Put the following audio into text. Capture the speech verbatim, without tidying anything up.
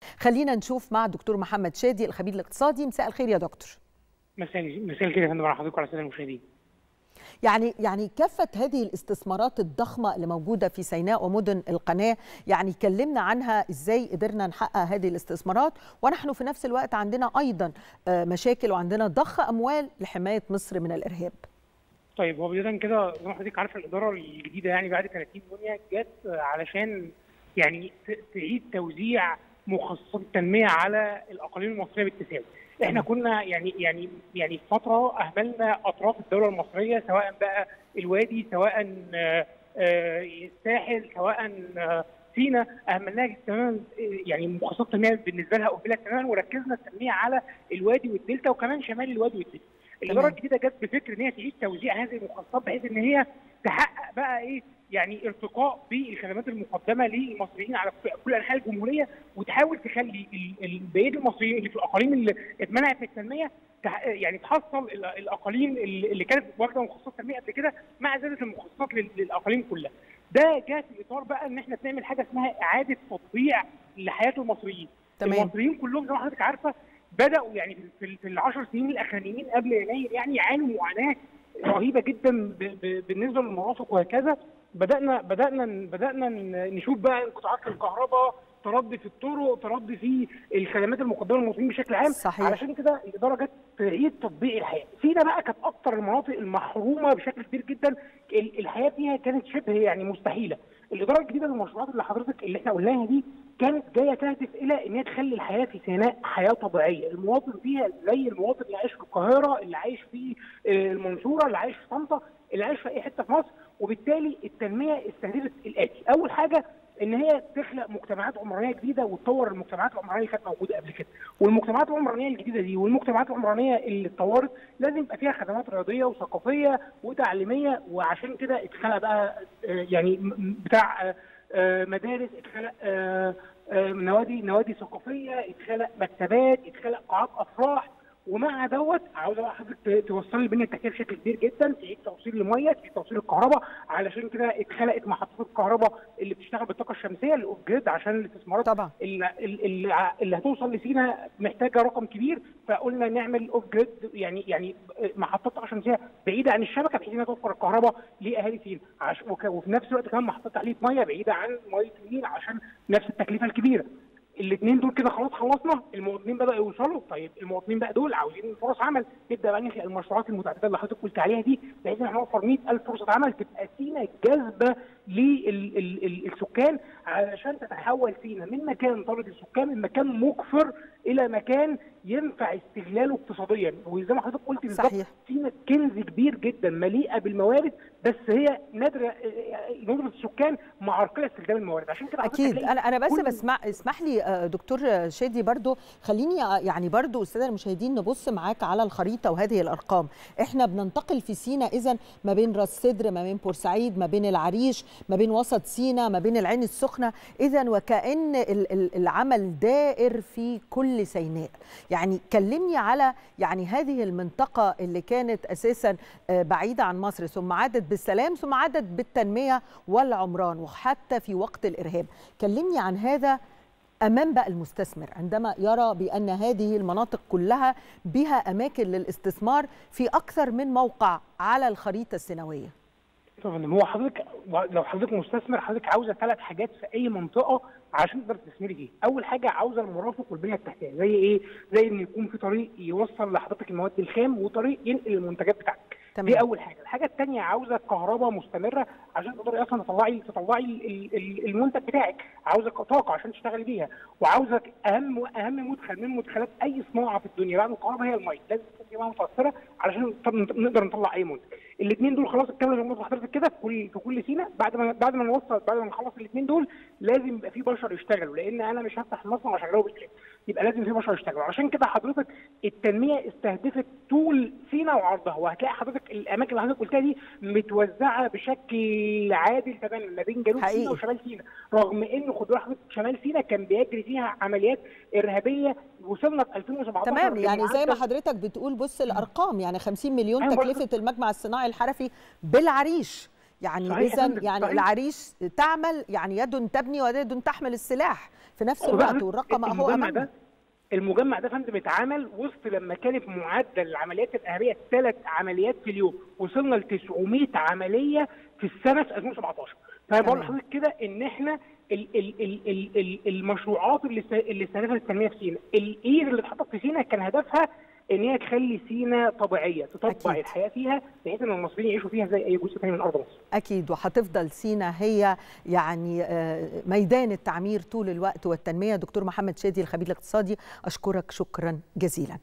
خلينا نشوف مع الدكتور محمد شادي الخبير الاقتصادي. مساء الخير يا دكتور. مساء مساء الخير يا فندم، مع حضرتك وعلى الساده المشاهدين. يعني يعني كافة هذه الاستثمارات الضخمة اللي موجودة في سيناء ومدن القناة، يعني كلمنا عنها ازاي قدرنا نحقق هذه الاستثمارات، ونحن في نفس الوقت عندنا ايضا مشاكل وعندنا ضخ اموال لحماية مصر من الارهاب. طيب هو بداية كده زي ما حضرتك عارفه الاداره الجديده يعني بعد ثلاثين يونيو جت علشان يعني تعيد توزيع مخصصات التنميه على الاقاليم المصريه بالتساوي. احنا كنا يعني يعني يعني فتره اهملنا اطراف الدوله المصريه، سواء بقى الوادي، سواء الساحل، سواء سينا، اهملناها تماما. يعني مخصصات التنميه بالنسبه لها اهملت تماما، وركزنا التنميه على الوادي والدلتا وكمان شمال الوادي والدلتا. الاداره الجديده جت بفكر ان هي تعيد توزيع هذه المخصصات بحيث ان هي تحقق بقى ايه يعني ارتقاء بالخدمات المقدمه للمصريين على كل انحاء الجمهوريه، وتحاول تخلي بقيه المصريين اللي في الاقاليم اللي اتمنعت من التنميه يعني تحصل الاقاليم اللي كانت واخده مخصصات تنميه قبل كده مع زياده المخصصات للاقاليم كلها. ده جاء في اطار بقى ان احنا بنعمل حاجه اسمها اعاده تطبيع لحياه المصريين. تمام. المصريين كلهم زي ما حضرتك عارفه بداوا يعني في العشر سنين الاخرانيين قبل يناير يعني يعانوا معاناه رهيبه جدا بالنسبه للمرافق وهكذا. بدانا بدانا بدانا نشوف بقى انقطاعات الكهرباء، تردي في الطرق، تردي في الخدمات المقدمه للمواطنين بشكل عام. صحيح. علشان كده الاداره جت تعيد تطبيق الحياه. سينا بقى كانت اكثر المناطق المحرومه بشكل كبير جدا، الحياه فيها كانت شبه يعني مستحيله. الاداره الجديده للمشروعات اللي حضرتك اللي احنا قلناها دي كانت جايه تهدف الى ان هي تخلي الحياه في سيناء حياه طبيعيه، المواطن فيها زي المواطن اللي عايش في القاهره، اللي عايش في المنصوره، اللي عايش في طنطا، اللي عايش في اي حته في مصر. وبالتالي التنميه استهدفت الاتي: اول حاجه ان هي تخلق مجتمعات عمرانيه جديده وتطور المجتمعات العمرانيه اللي كانت موجوده قبل كده. والمجتمعات العمرانيه الجديده دي والمجتمعات العمرانيه اللي اتطورت لازم يبقى فيها خدمات رياضيه وثقافيه وتعليميه، وعشان كده اتخلق بقى يعني بتاع مدارس، اتخلق نوادي نوادي ثقافيه، اتخلق مكتبات، اتخلق قاعات افراح. ومع دوت عاوز بقى حضرتك توصل لي البنيه التحتيه بشكل كبير جدا، تعيد توصيل الميه، تعيد توصيل الكهرباء. علشان كده اتخلقت محطات الكهرباء اللي بتشتغل بالطاقه الشمسيه الاوف جريد، عشان الاستثمارات طبعا اللي, اللي, اللي هتوصل لسينا محتاجه رقم كبير، فقلنا نعمل اوف جريد يعني يعني محطات طاقه شمسيه بعيده عن الشبكه بحيث انها توفر الكهرباء لاهالي سينا، وفي نفس الوقت كمان محطات تحليه ميه بعيده عن ميه النيل عشان نفس التكلفه الكبيره. الاثنين دول كده خلاص خلصنا، المواطنين بدأوا يوصلوا. طيب المواطنين بقى دول عاوزين فرص عمل، نبدا بقى نخلق المشروعات المتعدده اللي حضرتك قلت عليها دي بحيث ان احنا نوفر مئة ألف فرصه عمل، تبقى سينا جاذبه للسكان علشان تتحول سينا من مكان طارد السكان، من مكان مكفر الى مكان ينفع استغلاله اقتصاديا. وزي ما حضرتك قلت بالظبط سينا كنز كبير جدا مليئه بالموارد، بس هي نادره ندره السكان مع عرقله استخدام الموارد. عشان كده اكيد انا انا بس بسمع اسمح لي دكتور شادي برضو، خليني يعني برضو الساده المشاهدين نبص معاك على الخريطه وهذه الارقام. احنا بننتقل في سينا اذا ما بين راس سدر، ما بين بورسعيد، ما بين العريش، ما بين وسط سينا، ما بين العين السخنه، اذا وكأن العمل دائر في كل سيناء. يعني كلمني على يعني هذه المنطقه اللي كانت اساسا بعيده عن مصر ثم عادت بالسلام ثم عادت بالتنميه والعمران وحتى في وقت الارهاب. كلمني عن هذا امام بقى المستثمر عندما يرى بان هذه المناطق كلها بها اماكن للاستثمار في اكثر من موقع على الخريطه السنويه. طبعا هو حضرتك لو حضرتك مستثمر حضرتك عاوزه ثلاث حاجات في اي منطقه عشان تقدر تستثمري فيها. اول حاجه عاوزه المرافق والبنيه التحتيه، زي ايه؟ زي ان يكون في طريق يوصل لحضرتك المواد الخام وطريق ينقل المنتجات بتاعتك. تمام. دي اول حاجه. الحاجه الثانيه عاوزه كهرباء مستمره عشان تقدري اصلا تطلعي تطلعي المنتج بتاعك، عاوزه طاقه عشان تشتغلي بيها، وعاوزه اهم اهم مدخل من مدخلات اي صناعه في الدنيا بعد الكهرباء هي الميه، لازم تكون دي متوفره علشان نقدر نطلع اي منتج. الاثنين دول خلاص الكاميرا زي ما حضرتك كده في كل في كل سينا. بعد ما بعد ما نوصل بعد ما نخلص الاثنين دول لازم يبقى في بشر يشتغلوا، لان انا مش هفتح المصنع واشغله بالكامل، يبقى لازم في بشر يشتغلوا. عشان كده حضرتك التنميه استهدفت طول سينا وعرضها، وهتلاقي حضرتك الاماكن اللي حضرتك قلتها دي متوزعه بشكل عادل تماما ما بين جنوب سينا وشمال سينا، رغم ان خد بالك حضرتك شمال سينا كان بيجري فيها عمليات ارهابيه. وصلنا في ألفين وسبعتاشر تمام. يعني زي ما حضرتك بتقول بص الارقام، يعني خمسين مليون تكلفه المجمع الصناعي الحرفي بالعريش. يعني اذا يعني صحيح. العريش تعمل يعني يد تبني ويد تحمل السلاح في نفس الوقت والرقم اهو المجمع ده المجمع ده فندم اتعمل وسط لما كانت معدل العمليات الارهابيه ثلاث عمليات في اليوم، وصلنا ل تسعمائة عمليه في السنه في ألفين وسبعتاشر. فانا بقول لحضرتك كده ان احنا ال ال ال ال ال المشروعات اللي اللي استهدفت التنميه في سيناء، الايد اللي اتحطت في سيناء كان هدفها ان هي تخلي سيناء طبيعيه، تطبع أكيد. الحياه فيها بحيث ان المصريين يعيشوا فيها زي اي جزء ثاني من ارض مصر. اكيد، وهتفضل سيناء هي يعني ميدان التعمير طول الوقت والتنميه. دكتور محمد شادي الخبير الاقتصادي، اشكرك شكرا جزيلا.